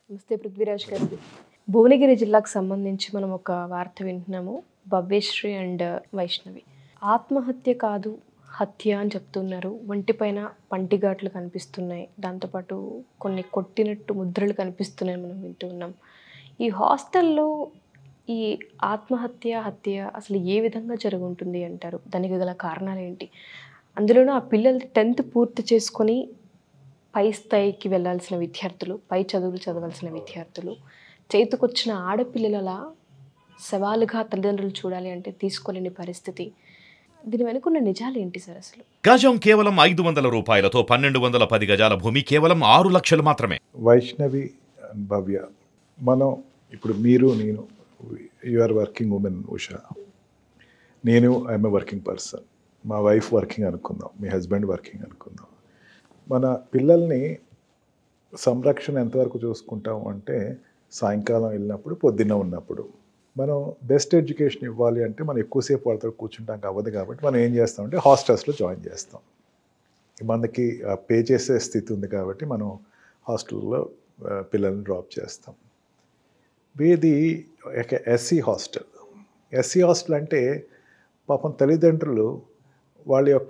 నమస్తే పృథ్వీరాజ్ గారు. భువనగిరి జిల్లాకు సంబంధించి మనం ఒక వార్త వింటున్నాము. భవ్యశ్రీ అండ్ వైష్ణవి ఆత్మహత్య కాదు హత్య అని చెప్తున్నారు. ఒంటిపైన పంటిఘాట్లు కనిపిస్తున్నాయి. దాంతోపాటు కొన్ని కొట్టినట్టు ముద్రలు కనిపిస్తున్నాయి, మనం వింటూ ఉన్నాం. ఈ హాస్టల్లో ఈ హత్య అసలు ఏ విధంగా జరుగుంటుంది అంటారు? దానికి గల కారణాలు ఏంటి? అందులోనూ ఆ పిల్లలు 10th పూర్తి చేసుకొని పై స్థాయికి వెళ్ళాల్సిన విద్యార్థులు, పై చదువులు చదవాల్సిన విద్యార్థులు, చేతికొచ్చిన ఆడపిల్లల సవాలుగా తల్లిదండ్రులు చూడాలి అంటే తీసుకోలేని పరిస్థితి. దీని వెనుకున్న నిజాలు ఏంటి సార్ అసలు? గజం కేవలం 500 రూపాయలతో 1210 గజాల భూమి కేవలం 6 లక్షలు మాత్రమే. వైష్ణవి అండ్ భవ్య, మనం ఇప్పుడు మీరు నేను you are working women Usha, నేను ఐఎమ్ ఎ వర్కింగ్ పర్సన్, మా వైఫ్ వర్కింగ్ అనుకుందాం, మీ హస్బెండ్ వర్కింగ్ అనుకుందాం. మన పిల్లల్ని సంరక్షణ ఎంతవరకు చూసుకుంటాం అంటే సాయంకాలం వెళ్ళినప్పుడు, పొద్దున్న ఉన్నప్పుడు. మనం బెస్ట్ ఎడ్యుకేషన్ ఇవ్వాలి అంటే మనం ఎక్కువసేపు వాళ్ళతో కూర్చుంటాం అవ్వదు. కాబట్టి మనం ఏం చేస్తామంటే హాస్టల్స్లో జాయిన్ చేస్తాం. మనకి పే చేసే స్థితి ఉంది కాబట్టి మనం హాస్టల్లో పిల్లల్ని డ్రాప్ చేస్తాం. ఇది ఎస్సీ హాస్టల్. ఎస్సీ హాస్టల్ అంటే పాపం తల్లిదండ్రులు వాళ్ళ యొక్క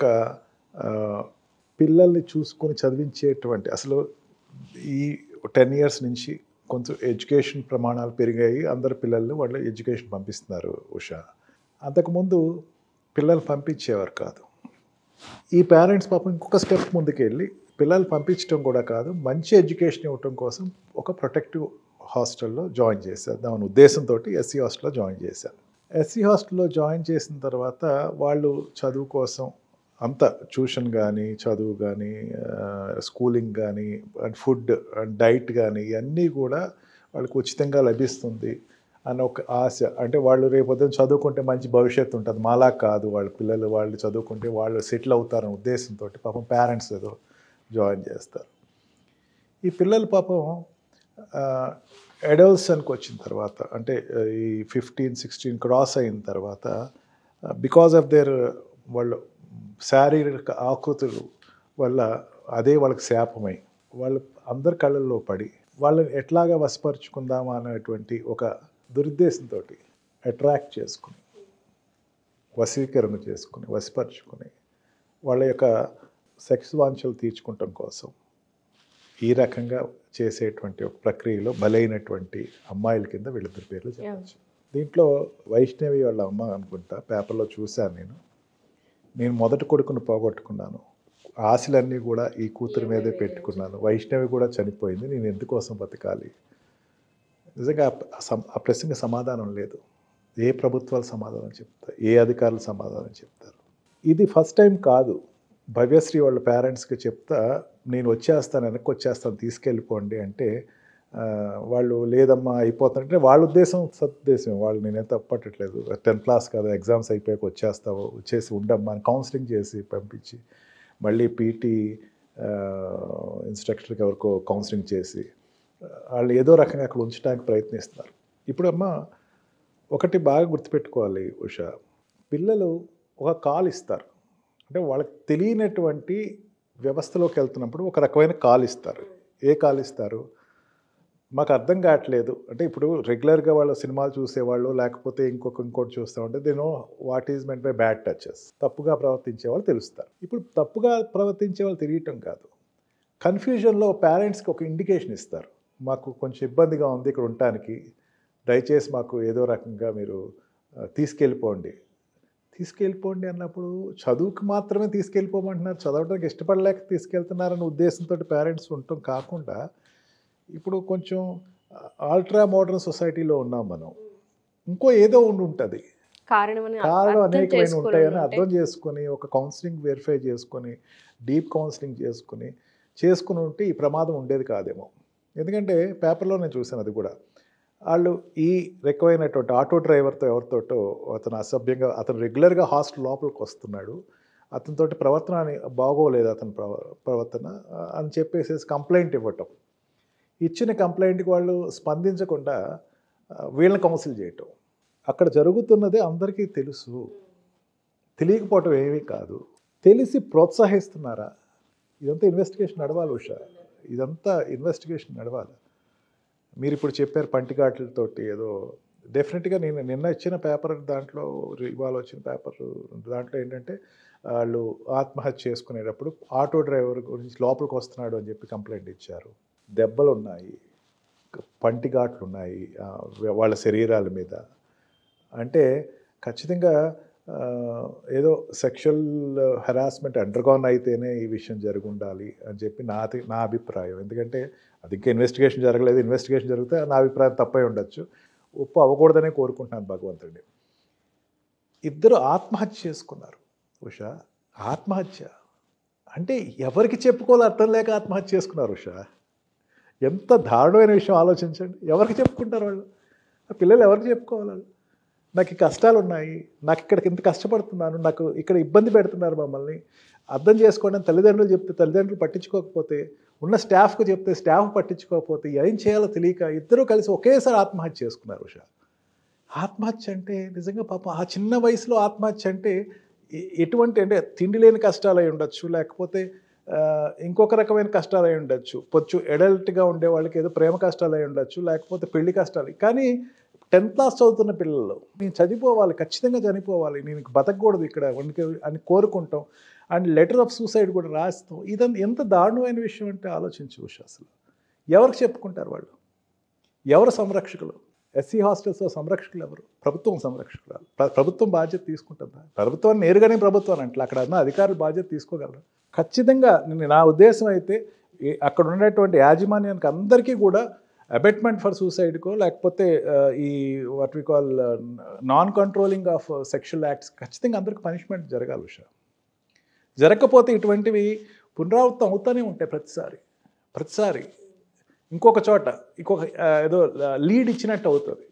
పిల్లల్ని చూసుకొని చదివించేటువంటి, అసలు ఈ 10 years నుంచి కొంచెం ఎడ్యుకేషన్ ప్రమాణాలు పెరిగాయి. అందరు పిల్లలు వాళ్ళు ఎడ్యుకేషన్ పంపిస్తున్నారు ఉషా. అంతకుముందు పిల్లలు పంపించేవారు కాదు. ఈ పేరెంట్స్ పాపం ఇంకొక స్టెప్ ముందుకు వెళ్ళి పిల్లలు పంపించడం కూడా కాదు, మంచి ఎడ్యుకేషన్ ఇవ్వటం కోసం ఒక ప్రొటెక్టివ్ హాస్టల్లో జాయిన్ చేసేద్దాం అనే ఉద్దేశంతో ఎస్సీ హాస్టల్లో జాయిన్ చేశారు. ఎస్సీ హాస్టల్లో జాయిన్ చేసిన తర్వాత వాళ్ళు చదువు కోసం అంత ట్యూషన్ కానీ, చదువు కానీ, స్కూలింగ్ కానీ, అండ్ ఫుడ్ అండ్ డైట్ కానీ ఇవన్నీ కూడా వాళ్ళకి ఉచితంగా లభిస్తుంది అన్న ఒక ఆశ. అంటే వాళ్ళు రేపొద్దున చదువుకుంటే మంచి భవిష్యత్తు ఉంటుంది, మాలా కాదు, వాళ్ళ పిల్లలు వాళ్ళు చదువుకుంటే వాళ్ళు సెటిల్ అవుతారనే ఉద్దేశంతో పాపం పేరెంట్స్ ఏదో జాయిన్ చేస్తారు. ఈ పిల్లలు పాపం అడల్ట్సన్కి వచ్చిన తర్వాత, అంటే ఈ 15-16 క్రాస్ అయిన తర్వాత, బికాజ్ ఆఫ్ దేర్ వాళ్ళు శారీరక ఆకృతులు వల్ల అదే వాళ్ళకి శాపమై వాళ్ళు అందరి కళ్ళల్లో పడి వాళ్ళని ఎట్లాగా వశపరుచుకుందామా అనేటువంటి ఒక దురుద్దేశంతో అట్రాక్ట్ చేసుకుని, వశీకరణ చేసుకుని, వశపరుచుకుని వాళ్ళ యొక్క సెక్స్ వాంఛలు తీర్చుకోవటం కోసం ఈ రకంగా చేసేటువంటి ఒక ప్రక్రియలో బలైనటువంటి అమ్మాయిల కింద వీళ్ళిద్దరి పేర్లు చెప్పచ్చు. దీంట్లో వైష్ణవి వాళ్ళ అమ్మ అనుకుంటా, పేపర్లో చూశాను నేను మొదటి కొడుకును పోగొట్టుకున్నాను, ఆశలన్నీ కూడా ఈ కూతురు మీదే పెట్టుకున్నాను, వైష్ణవి కూడా చనిపోయింది, నేను ఎందుకోసం బతకాలి. నిజంగా ఆ ప్రశ్నకి సమాధానం లేదు. ఏ ప్రభుత్వాలు సమాధానం చెప్తారు, ఏ అధికారులు సమాధానం చెప్తారు? ఇది ఫస్ట్ టైం కాదు. భవ్యశ్రీ వాళ్ళ పేరెంట్స్కి చెప్తా, నేను వచ్చేస్తాను, వెనక్కి వచ్చేస్తాను, తీసుకెళ్ళిపోండి అంటే వాళ్ళు లేదమ్మా అయిపోతానంటే వాళ్ళ ఉద్దేశం సదుద్దేశం. వాళ్ళు నేనేం తప్పట్టట్లేదు, 10th క్లాస్ కదా, ఎగ్జామ్స్ అయిపోయాక వచ్చేస్తావు, వచ్చేసి ఉండమ్మా అని కౌన్సిలింగ్ చేసి పంపించి, మళ్ళీ పీటీ ఇన్స్ట్రక్టర్కి ఎవరికో కౌన్సిలింగ్ చేసి వాళ్ళు ఏదో రకంగా అక్కడ ఉంచడానికి ప్రయత్నిస్తున్నారు. ఇప్పుడు అమ్మ ఒకటి బాగా గుర్తుపెట్టుకోవాలి ఉషా, పిల్లలు ఒక కాల్ ఇస్తారు, అంటే వాళ్ళకి తెలియనటువంటి వ్యవస్థలోకి వెళ్తున్నప్పుడు ఒక రకమైన కాల్ ఇస్తారు. ఏ కాల్ ఇస్తారు మాకు అర్థం కావట్లేదు అంటే, ఇప్పుడు రెగ్యులర్గా వాళ్ళు సినిమాలు చూసేవాళ్ళు లేకపోతే ఇంకోటి చూస్తూ ఉంటే they know what is meant by bad touches. తప్పుగా ప్రవర్తించే వాళ్ళు తెలుస్తారు. ఇప్పుడు తప్పుగా ప్రవర్తించే వాళ్ళు తెలియటం కాదు, కన్ఫ్యూజన్లో పేరెంట్స్కి ఒక ఇండికేషన్ ఇస్తారు, మాకు కొంచెం ఇబ్బందిగా ఉంది ఇక్కడ ఉండటానికి, దయచేసి మాకు ఏదో రకంగా మీరు తీసుకెళ్ళిపోండి అన్నప్పుడు చదువుకు మాత్రమే తీసుకెళ్ళిపోమంటున్నారు, చదవడానికి ఇష్టపడలేక తీసుకెళ్తున్నారనే ఉద్దేశంతో పేరెంట్స్ ఉండటం కాకుండా, ఇప్పుడు కొంచెం అల్ట్రా మోడర్న్ సొసైటీలో ఉన్నాం మనం, ఇంకో ఏదో ఉంటుంది, కారణం అనేకమైన ఉంటాయని అర్థం చేసుకొని ఒక కౌన్సిలింగ్ వెరిఫై చేసుకొని డీప్ కౌన్సిలింగ్ చేసుకుని ఉంటే ఈ ప్రమాదం ఉండేది కాదేమో. ఎందుకంటే పేపర్లో నేను చూశాను, అది కూడా వాళ్ళు ఈ రకమైనటువంటి ఆటో డ్రైవర్తో ఎవరితోటో అతను అసభ్యంగా, అతను రెగ్యులర్గా హాస్టల్ లోపలికి వస్తున్నాడు, అతనితోటి ప్రవర్తన బాగోలేదు అతని ప్రవర్తన అని చెప్పేసి కంప్లైంట్ ఇవ్వటం, ఇచ్చిన కంప్లైంట్కి వాళ్ళు స్పందించకుండా వీళ్ళని కౌన్సిల్ చేయటం. అక్కడ జరుగుతున్నదే అందరికీ తెలుసు, తెలియకపోవటం ఏమీ కాదు, తెలిసి ప్రోత్సహిస్తున్నారా? ఇదంతా ఇన్వెస్టిగేషన్ నడవాలి ఉషా, ఇదంతా ఇన్వెస్టిగేషన్ నడవాలి. మీరు ఇప్పుడు చెప్పారు పంటిఘాట్లతోటి ఏదో డెఫినెట్గా నేను నిన్న ఇచ్చిన పేపర్ దాంట్లో ఇవాళ వచ్చిన పేపర్ దాంట్లో ఏంటంటే వాళ్ళు ఆత్మహత్య చేసుకునేటప్పుడు ఆటో డ్రైవర్ గురించి లోపలికి వస్తున్నాడు అని చెప్పి కంప్లైంట్ ఇచ్చారు. దెబ్బలు ఉన్నాయి, పంటిఘాట్లు ఉన్నాయి వాళ్ళ శరీరాల మీద. అంటే ఖచ్చితంగా ఏదో సెక్షువల్ హెరాస్మెంట్ అండర్గాన్ అయితేనే ఈ విషయం జరిగి ఉండాలి అని చెప్పి నా అభిప్రాయం. ఎందుకంటే అది ఇంకా ఇన్వెస్టిగేషన్ జరగలేదు, ఇన్వెస్టిగేషన్ జరిగితే నా అభిప్రాయం తప్పై ఉండొచ్చు, ఉప్పు అవ్వకూడదనే కోరుకుంటున్నాను భగవంతుడిని. ఇద్దరు ఆత్మహత్య చేసుకున్నారు. ఉషా, ఆత్మహత్య అంటే ఎవరికి చెప్పుకోవాలో అర్థం లేక ఆత్మహత్య చేసుకున్నారు. ఉషా, ఎంత దారుణమైన విషయం ఆలోచించండి. ఎవరికి చెప్పుకుంటారు వాళ్ళు? ఆ పిల్లలు ఎవరికి చెప్పుకోవాలి? వాళ్ళు నాకు ఈ కష్టాలు ఉన్నాయి, నాకు ఇక్కడికి ఇంత కష్టపడుతున్నాను, నాకు ఇక్కడ ఇబ్బంది పెడుతున్నారు, మమ్మల్ని అర్థం చేసుకోండి అని తల్లిదండ్రులు చెప్తే తల్లిదండ్రులు పట్టించుకోకపోతే, ఉన్న స్టాఫ్కు చెప్తే స్టాఫ్ పట్టించుకోకపోతే ఏం చేయాలో తెలియక ఇద్దరూ కలిసి ఒకేసారి ఆత్మహత్య చేసుకున్నారు. ఉషా, ఆత్మహత్య అంటే నిజంగా పాపం ఆ చిన్న వయసులో ఆత్మహత్య అంటే ఎటువంటి అంటే తిండి లేని కష్టాలు అయి ఉండొచ్చు, లేకపోతే ఇంకొక రకమైన కష్టాలు అయి ఉండొచ్చు, కొంచెం ఎడల్ట్గా ఉండే వాళ్ళకి ఏదో ప్రేమ కష్టాలు అయి ఉండొచ్చు, లేకపోతే పెళ్లి కష్టాలు. కానీ 10th క్లాస్ చదువుతున్న పిల్లలు నేను చనిపోవాలి, ఖచ్చితంగా చనిపోవాలి, నేను బతకూడదు ఇక్కడ అని కోరుకుంటాం అండ్ లెటర్ ఆఫ్ సూసైడ్ కూడా రాస్తాం. ఇదంతా ఎంత దారుణమైన విషయం అంటే ఆలోచించు ఉషా. అసలు ఎవరికి చెప్పుకుంటారు వాళ్ళు? ఎవరు సంరక్షకులు? ఎస్సీ హాస్టల్స్లో సంరక్షకులు ఎవరు? ప్రభుత్వం సంరక్షకురాలు. ప్రభుత్వం బాధ్యత తీసుకుంటుందా? ప్రభుత్వాన్ని నేరుగానే ప్రభుత్వాన్ని అంటే అక్కడ ఉన్న అధికారులు బాధ్యత తీసుకోగలరు? ఖచ్చితంగా నా ఉద్దేశం అయితే అక్కడ ఉన్నటువంటి యాజమాన్యానికి అందరికీ కూడా అబెట్మెంట్ ఫర్ సూసైడ్కో లేకపోతే ఈ what we call non controlling of sexual acts ఖచ్చితంగా అందరికి పనిష్మెంట్ జరగాలి ఉషా. జరగకపోతే ఇటువంటివి పునరావృతం అవుతూనే ఉంటాయి ప్రతిసారి ఇంకొక చోట ఇంకొక ఏదో లీడ్ ఇచ్చినట్టు అవుతుంది.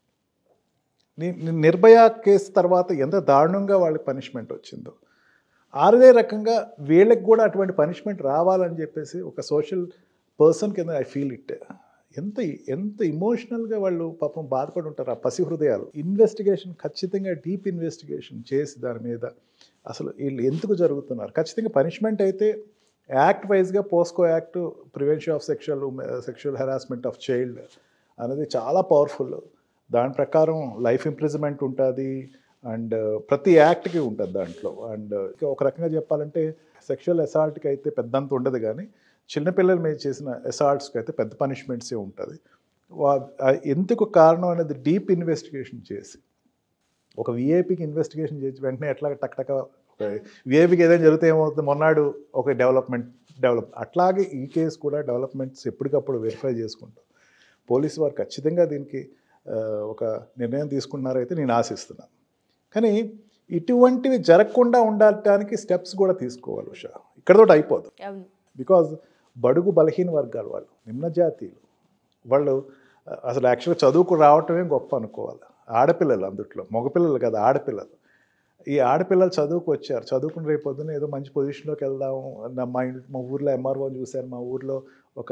నిర్భయ కేసు తర్వాత ఎంత దారుణంగా వాళ్ళకి పనిష్మెంట్ వచ్చిందో అదే రకంగా వీళ్ళకి కూడా అటువంటి పనిష్మెంట్ రావాలని చెప్పేసి ఒక సోషల్ పర్సన్ కింద ఐ ఫీల్ ఇట్. ఎంత ఇమోషనల్గా వాళ్ళు పాపం బాధపడి ఉంటారు ఆ పసి హృదయాలు. ఇన్వెస్టిగేషన్ ఖచ్చితంగా డీప్ ఇన్వెస్టిగేషన్ చేసి దాని మీద అసలు వీళ్ళు ఎందుకు జరుగుతున్నారు ఖచ్చితంగా పనిష్మెంట్ అయితే యాక్ట్ వైజ్గా POCSO act prevention of sexual harassment of child అనేది చాలా పవర్ఫుల్. దాని ప్రకారం లైఫ్ ఇంప్రిజన్మెంట్ ఉంటుంది అండ్ ప్రతి యాక్ట్కి ఉంటుంది దాంట్లో. అండ్ ఒక రకంగా చెప్పాలంటే సెక్షువల్ అసాల్ట్కి అయితే పెద్దంత ఉండదు, కానీ చిన్నపిల్లల మీద చేసిన అసాల్ట్స్కి అయితే పెద్ద పనిష్మెంట్సే ఉంటుంది. ఎందుకు కారణం అనేది డీప్ ఇన్వెస్టిగేషన్ చేసి ఒక విఐపికి ఇన్వెస్టిగేషన్ చేసి వెంటనే ఎట్లా టక్టక ఒక విఐపికి ఏదైనా జరిగితే ఏమవుతుంది, మొన్నాడు ఒక డెవలప్ అట్లాగే ఈ కేసు కూడా డెవలప్మెంట్స్ ఎప్పటికప్పుడు వెరిఫై చేసుకుంటాం. పోలీసు వారు ఖచ్చితంగా దీనికి ఒక నిర్ణయం తీసుకున్నారైతే నేను ఆశిస్తున్నాను. కానీ ఇటువంటివి జరగకుండా ఉండటానికి స్టెప్స్ కూడా తీసుకోవాలి ఉషా. ఇక్కడతో అయిపోదు. బికాజ్ బడుగు బలహీన వర్గాలు వాళ్ళు, నిమ్న జాతీయులు వాళ్ళు అసలు యాక్చువల్గా చదువుకు రావటమే గొప్ప అనుకోవాలి. ఆడపిల్లలు అందుట్లో, మగపిల్లలు కదా ఆడపిల్లలు. ఈ ఆడపిల్లలు చదువుకు వచ్చారు, చదువుకుని రేపు పొద్దున్న ఏదో మంచి పొజిషన్లోకి వెళ్దాము. మా ఊర్లో ఎంఆర్ఓని చూశాను, మా ఊర్లో ఒక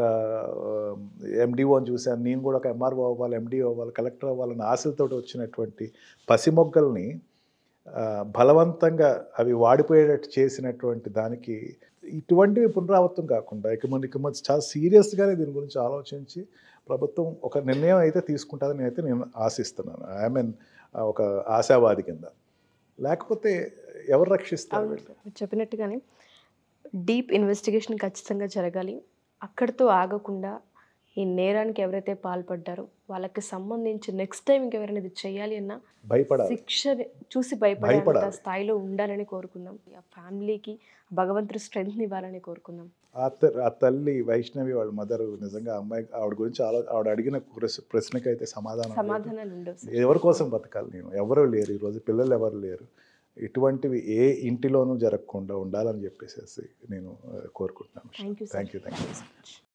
ఎండిఓని చూశాను, నేను కూడా ఒక ఎంఆర్ఓ అవ్వాలి, ఎండిఓ అవ్వాలి, కలెక్టర్ అవ్వాలని ఆశలతో వచ్చినటువంటి పసిమొగ్గల్ని బలవంతంగా అవి వాడిపోయేటట్టు చేసినటువంటి దానికి ఇటువంటివి పునరావృతం కాకుండా ఇక ముందు చాలా సీరియస్గానే దీని గురించి ఆలోచించి ప్రభుత్వం ఒక నిర్ణయం అయితే తీసుకుంటుందని అయితే నేను ఆశిస్తున్నాను. ఒక ఆశావాది కింద. లేకపోతే ఎవరు రక్షిస్తారు? చెప్పినట్టుగానే డీప్ ఇన్వెస్టిగేషన్ ఖచ్చితంగా జరగాలి. అక్కడితో ఆగకుండా ఈ నేరానికి ఎవరైతే పాల్పడ్డారో వాళ్ళకి సంబంధించి నెక్స్ట్ టైం ఇంకెవరైనా ఇది చేయాలి అన్నా భయపడాలి, శిక్ష చూసి భయపడే స్థాయిలో ఉండాలని కోరుకుందాం. ఆ ఫ్యామిలీకి భగవంతుడు స్ట్రెంగ్త్ ఇవ్వాలని కోరుకుందాం. ఆ తల్లి వైష్ణవి వాళ్ళ మదర్ నిజంగా ఆవిడ గురించి ఆవిడ అడిగిన ప్రశ్నకైతే సమాధానాలు ఉండవు. ఎవరి కోసం బతకాలి నేను? ఎవరు లేరు ఈరోజు, పిల్లలు ఎవరు లేరు. ఇటువంటివి ఏ ఇంటిలోనూ జరగకుండా ఉండాలని చెప్పేసి నేను కోరుకుంటున్నాను. Thank you.